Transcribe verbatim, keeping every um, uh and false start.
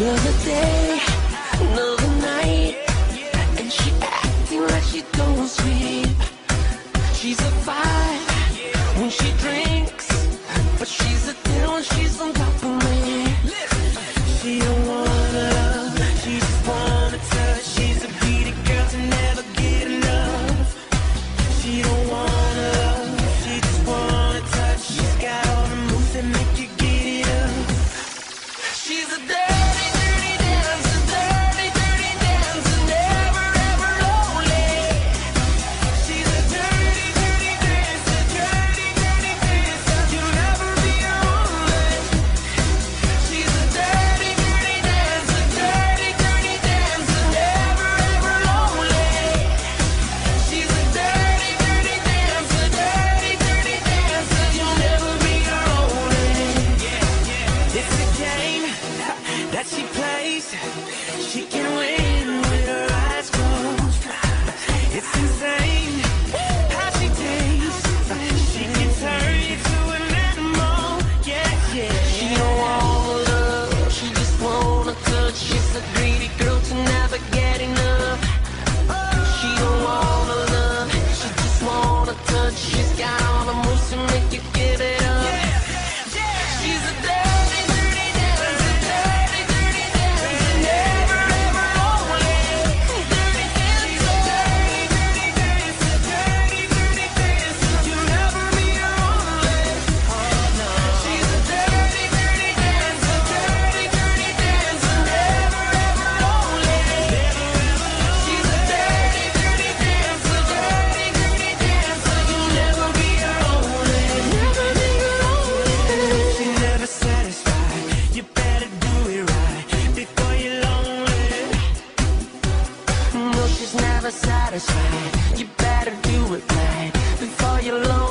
Another day, another night, and she acting like she don't sleep. She's a five when she drinks, but she's a ten when she's on top of me. She don't wanna love, she just wanna touch. She's a greedy girl to never get enough. She don't wanna love, she just wanna touch. She's got all the moves that make you get it up. She's a dirty, dirty dancer, dirty, dirty dancer, never ever lonely. She's a dirty, dirty dancer, dirty, dirty dancer, you'll never be lonely. She's a dirty, dirty dancer, dirty, dirty dancer, never ever lonely. She's a dirty, dirty dancer, dirty, dirty dancer, you'll never be lonely. It's a game that she plays. She can win with her eyes closed. It's insane how she tastes. She can turn you to an animal. Yeah, yeah. She don't wanna love, she just wanna touch. She's a greedy girl to never get enough. She don't wanna love, she just wanna touch. She's got all the moves to make you give it up. She's a dirty, dirty dancer, dirty, dirty dancer, never ever lonely. Dirty dancer, dirty, dirty dancer, dirty, dirty dancer, you'll never be lonely. She's a dirty, dirty dancer, dirty, dirty dancer, never ever lonely. She's a dirty, dirty dancer, dirty, dirty dancer, you'll never be lonely. Never be lonely. She's never satisfied. You better do it right before you're lonely. No, she's never satisfied. You better do it right before you're lonely.